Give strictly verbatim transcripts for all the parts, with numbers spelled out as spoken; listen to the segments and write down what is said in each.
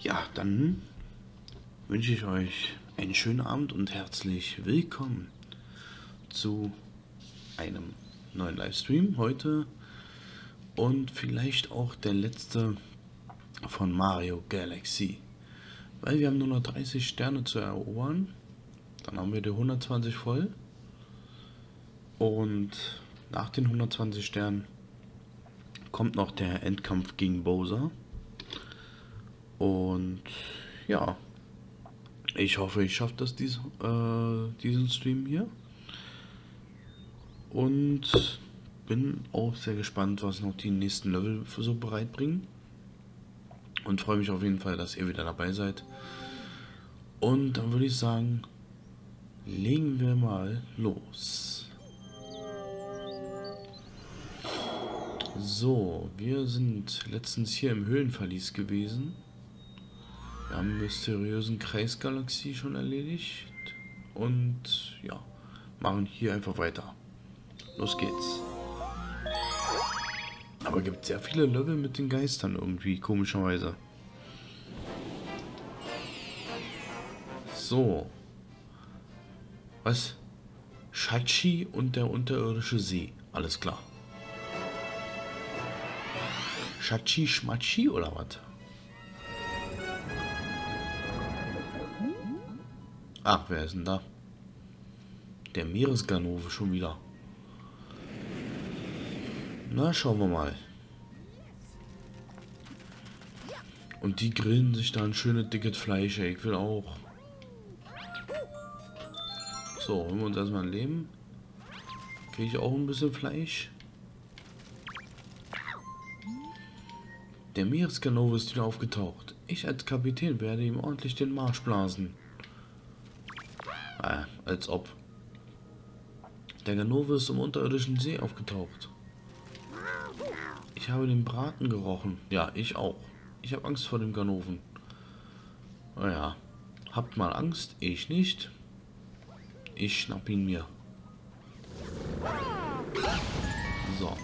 Ja, dann wünsche ich euch einen schönen Abend und herzlich willkommen zu einem neuen Livestream heute und vielleicht auch der letzte von Mario Galaxy, weil wir haben nur noch dreißig Sterne zu erobern, dann haben wir die hundertzwanzig voll und nach den hundertzwanzig Sternen kommt noch der Endkampf gegen Bowser und ja, ich hoffe, ich schaffe das dies, äh, diesen Stream hier und bin auch sehr gespannt, was noch die nächsten Level für so bereitbringen und freue mich auf jeden Fall, dass ihr wieder dabei seid. Und dann würde ich sagen, legen wir mal los. So, wir sind letztens hier im Höhlenverlies gewesen. Wir haben den mysteriösen Kreisgalaxie schon erledigt und ja, machen hier einfach weiter. Los geht's. Aber gibt sehr viele Level mit den Geistern irgendwie, komischerweise. So. Was? Shachi und der unterirdische See. Alles klar. Shachi Schmachi oder was? Ach, wer ist denn da? Der Meeresganove schon wieder. Na, schauen wir mal. Und die grillen sich da ein schönes dickes Fleisch, ey. Ich will auch. So, holen wir uns erstmal ein Leben. Kriege ich auch ein bisschen Fleisch. Der Meeresganove ist wieder aufgetaucht. Ich als Kapitän werde ihm ordentlich den Marsch blasen. Ah, als ob. Der Ganove ist im unterirdischen See aufgetaucht. Ich habe den Braten gerochen. Ja, ich auch. Ich habe Angst vor dem Ganoven. Naja, habt mal Angst, ich nicht. Ich schnapp ihn mir. So.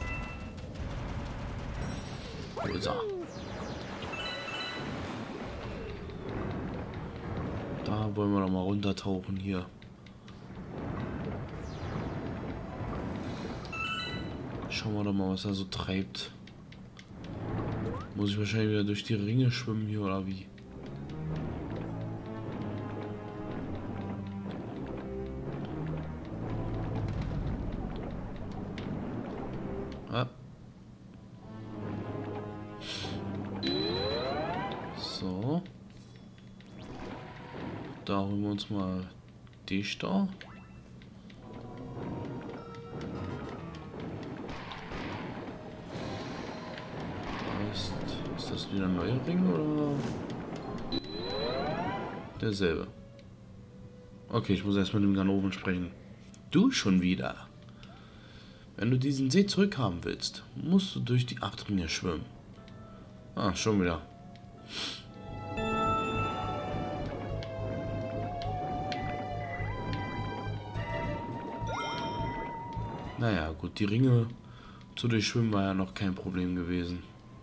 Wo ist er? Da wollen wir doch mal runtertauchen hier. Schauen wir doch mal, was er so treibt. Muss ich wahrscheinlich wieder durch die Ringe schwimmen hier oder wie? Ah. So. Da holen wir uns mal dich da. Ist, ist das wieder ein neuer Ring oder derselbe? Okay, ich muss erst mit dem Ganoven sprechen. Du schon wieder. Wenn du diesen See zurückhaben willst, musst du durch die acht Ringe schwimmen. Ah, schon wieder. Naja, gut, die Ringe zu durchschwimmen war ja noch kein Problem gewesen.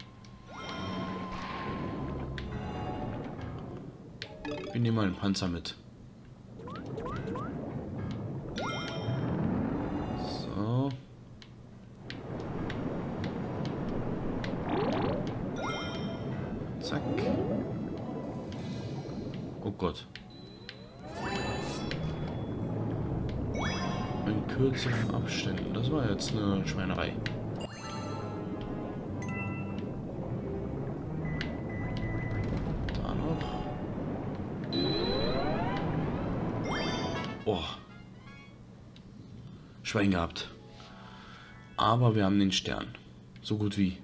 Wir nehmen mal den Panzer mit. So. Zack. Oh Gott. In kürzeren Abständen. Das war jetzt eine Schweinerei. Da noch. Oh. Schwein gehabt. Aber wir haben den Stern. So gut wie.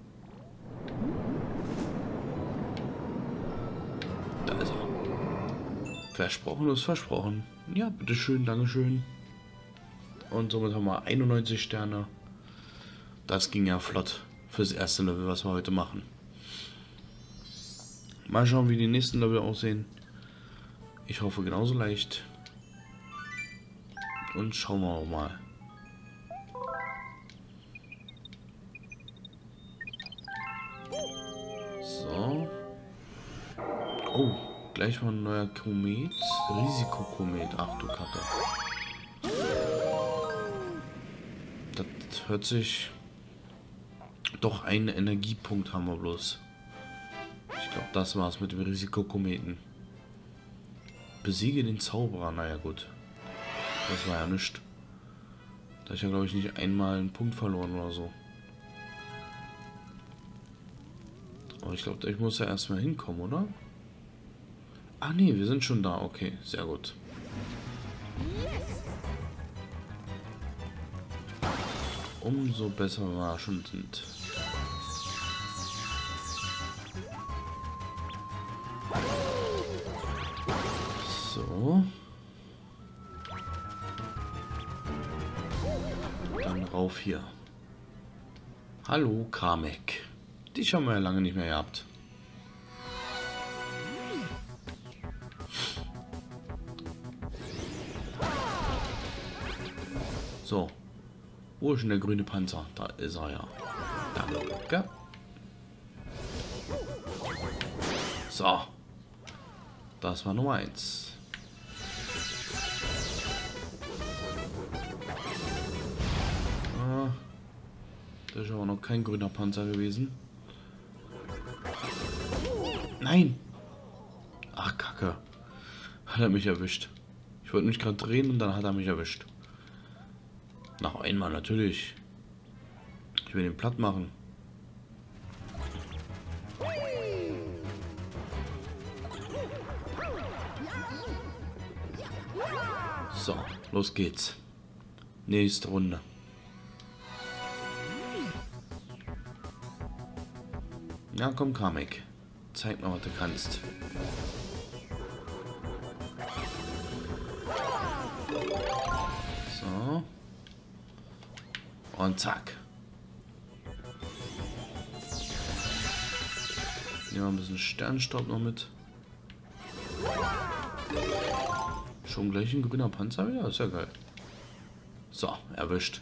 Da ist er. Versprochen ist versprochen. Ja, bitteschön, dankeschön. Und somit haben wir einundneunzig Sterne. Das ging ja flott fürs erste Level, was wir heute machen. Mal schauen, wie die nächsten Level aussehen. Ich hoffe genauso leicht. Und schauen wir mal. So. Oh, gleich mal ein neuer Komet. Risikokomet. Ach du Kacke. Das hört sich... Doch, einen Energiepunkt haben wir bloß. Ich glaube, das war's mit dem Risikokometen. Besiege den Zauberer. Naja, gut. Das war ja nichts. Da ich ja, glaube ich, nicht einmal einen Punkt verloren oder so. Aber ich glaube, ich muss ja erstmal hinkommen, oder? Ah, nee, wir sind schon da. Okay, sehr gut. Umso besser wir schon sind. So. Dann rauf hier. Hallo, Kamek. Dich haben wir ja lange nicht mehr gehabt. So. Wo ist denn der grüne Panzer? Da ist er ja. Danke. So. Das war Nummer eins. Ah, das ist aber noch kein grüner Panzer gewesen. Nein! Ach, Kacke. Hat er mich erwischt. Ich wollte mich gerade drehen und dann hat er mich erwischt. Noch einmal, natürlich. Ich will den platt machen. So, los geht's. Nächste Runde. Ja, komm, Kamek. Zeig mal, was du kannst. So. Und zack. Nehmen wir ein bisschen Sternstaub noch mit. Schon gleich ein grüner Panzer wieder? Ist ja geil. So, erwischt.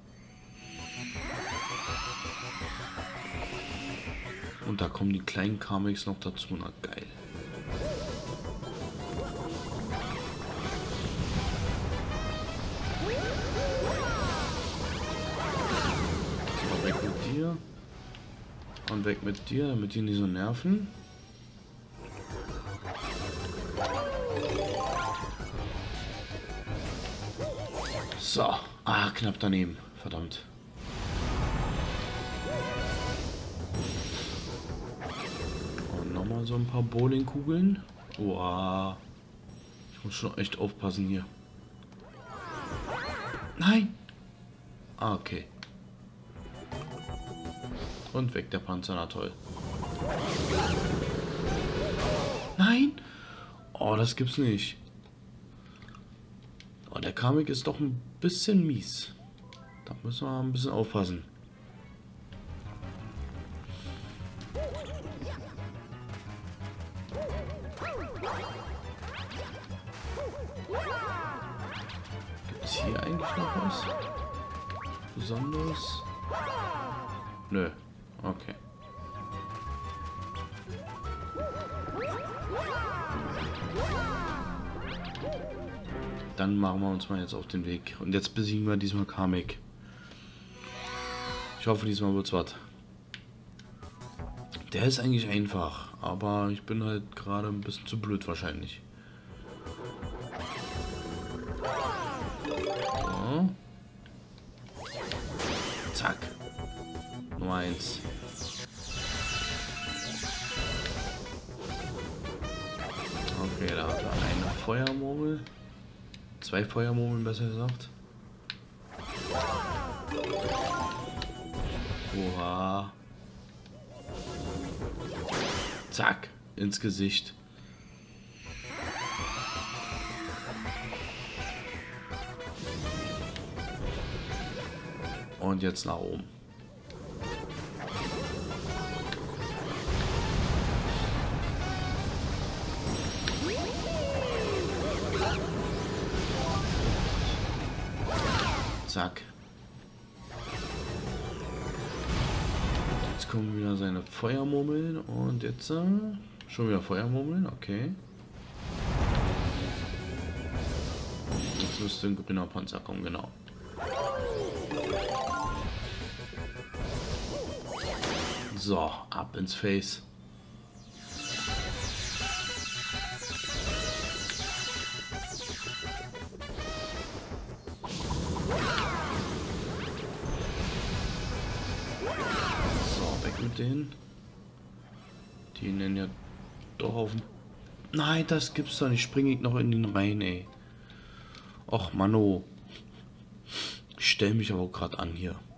Und da kommen die kleinen Kameks noch dazu. Na geil. So, weg mit dir. Und weg mit dir, damit die nicht so nerven. So. Ah, knapp daneben. Verdammt. Und nochmal so ein paar Bowlingkugeln. Wow. Ich muss schon echt aufpassen hier. Nein! Ah, okay. Und weg der Panzer, na toll. Nein! Oh, das gibt's nicht. Oh, der Kamek ist doch ein bisschen mies. Da müssen wir ein bisschen aufpassen. Gibt's hier eigentlich noch was Besonderes? Nö. Okay. Dann machen wir uns mal jetzt auf den Weg. Und jetzt besiegen wir diesmal Kamek. Ich hoffe, diesmal wird's was. Der ist eigentlich einfach, aber ich bin halt gerade ein bisschen zu blöd wahrscheinlich. So. Zack. Nummer eins. Okay, da hat er eine Feuermurmel. Zwei Feuermurmeln, besser gesagt. Oha. Zack, ins Gesicht. Und jetzt nach oben. Zack. Jetzt kommen wieder seine Feuermurmeln und jetzt... Äh, Schon wieder Feuermurmeln, okay. Jetzt müsste ein grüner Panzer kommen, genau. So, ab ins Face. So, weg mit denen. Die nennen ja doch auf den... Nein, das gibt's doch nicht. Springe ich noch in den rein, ey. Och, Manno. Ich stell mich aber gerade an hier.